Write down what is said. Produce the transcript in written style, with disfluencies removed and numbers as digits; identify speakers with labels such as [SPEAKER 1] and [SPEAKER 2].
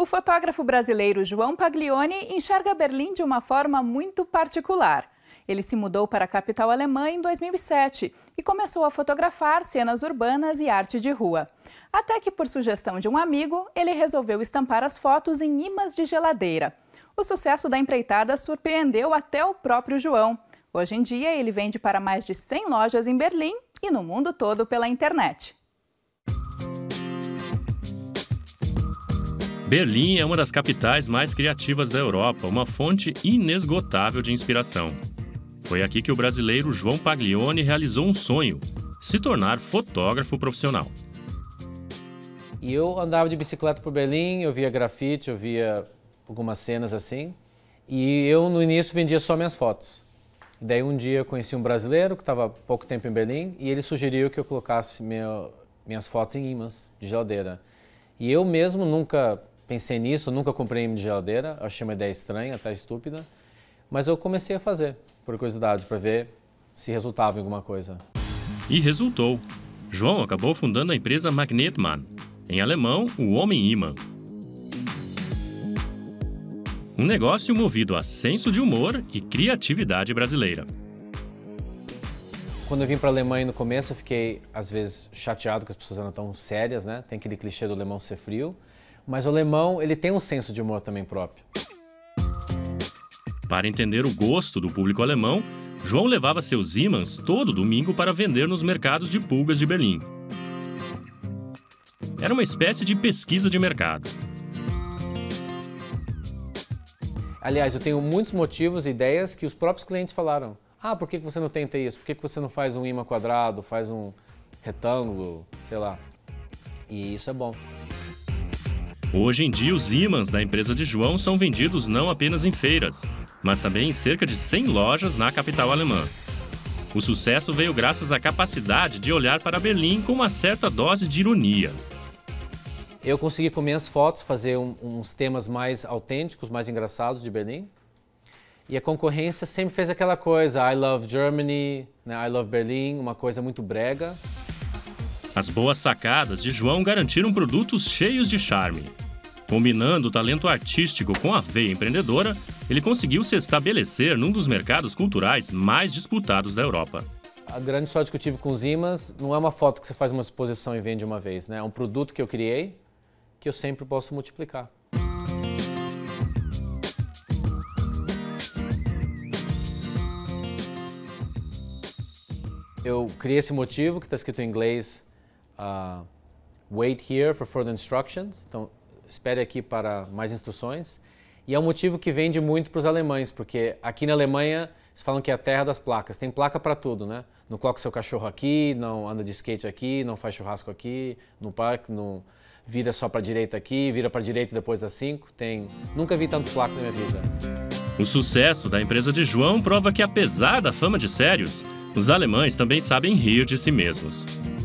[SPEAKER 1] O fotógrafo brasileiro João Paglioni enxerga Berlim de uma forma muito particular. Ele se mudou para a capital alemã em 2007 e começou a fotografar cenas urbanas e arte de rua. Até que, por sugestão de um amigo, ele resolveu estampar as fotos em ímãs de geladeira. O sucesso da empreitada surpreendeu até o próprio João. Hoje em dia, ele vende para mais de 100 lojas em Berlim e no mundo todo pela internet.
[SPEAKER 2] Berlim é uma das capitais mais criativas da Europa, uma fonte inesgotável de inspiração. Foi aqui que o brasileiro João Paglioni realizou um sonho: se tornar fotógrafo profissional.
[SPEAKER 3] E eu andava de bicicleta por Berlim, eu via grafite, eu via algumas cenas assim. E eu, no início, vendia só minhas fotos. Daí um dia eu conheci um brasileiro que estava há pouco tempo em Berlim e ele sugeriu que eu colocasse minhas fotos em ímãs de geladeira. E eu mesmo nunca pensei nisso, nunca comprei imã de geladeira, achei uma ideia estranha, até estúpida. Mas eu comecei a fazer, por curiosidade, para ver se resultava em alguma coisa.
[SPEAKER 2] E resultou. João acabou fundando a empresa Magnetmann, em alemão, o homem-ímã. Um negócio movido a senso de humor e criatividade brasileira.
[SPEAKER 3] Quando eu vim para a Alemanha no começo, eu fiquei, às vezes, chateado que as pessoas eram tão sérias, né? Tem aquele clichê do alemão ser frio. Mas o alemão, ele tem um senso de humor também próprio.
[SPEAKER 2] Para entender o gosto do público alemão, João levava seus ímãs todo domingo para vender nos mercados de pulgas de Berlim. Era uma espécie de pesquisa de mercado.
[SPEAKER 3] Aliás, eu tenho muitos motivos e ideias que os próprios clientes falaram. Ah, por que você não tenta isso? Por que você não faz um ímã quadrado, faz um retângulo, sei lá. E isso é bom.
[SPEAKER 2] Hoje em dia, os ímãs da empresa de João são vendidos não apenas em feiras, mas também em cerca de 100 lojas na capital alemã. O sucesso veio graças à capacidade de olhar para Berlim com uma certa dose de ironia.
[SPEAKER 3] Eu consegui com minhas fotos fazer uns temas mais autênticos, mais engraçados de Berlim. E a concorrência sempre fez aquela coisa, I love Germany, né, I love Berlin, uma coisa muito brega.
[SPEAKER 2] As boas sacadas de João garantiram produtos cheios de charme. Combinando o talento artístico com a veia empreendedora, ele conseguiu se estabelecer num dos mercados culturais mais disputados da Europa.
[SPEAKER 3] A grande sorte que eu tive com os ímãs não é uma foto que você faz uma exposição e vende uma vez, né? É um produto que eu criei, que eu sempre posso multiplicar. Eu criei esse motivo que está escrito em inglês, wait here for further instructions, então espere aqui para mais instruções. E é um motivo que vende muito para os alemães, porque aqui na Alemanha eles falam que é a terra das placas, tem placa para tudo, né? Não coloca seu cachorro aqui, não anda de skate aqui, não faz churrasco aqui, no parque, não vira só para a direita aqui, vira para a direita depois das 5. Nunca vi tanto placa na minha vida.
[SPEAKER 2] O sucesso da empresa de João prova que, apesar da fama de sérios, os alemães também sabem rir de si mesmos.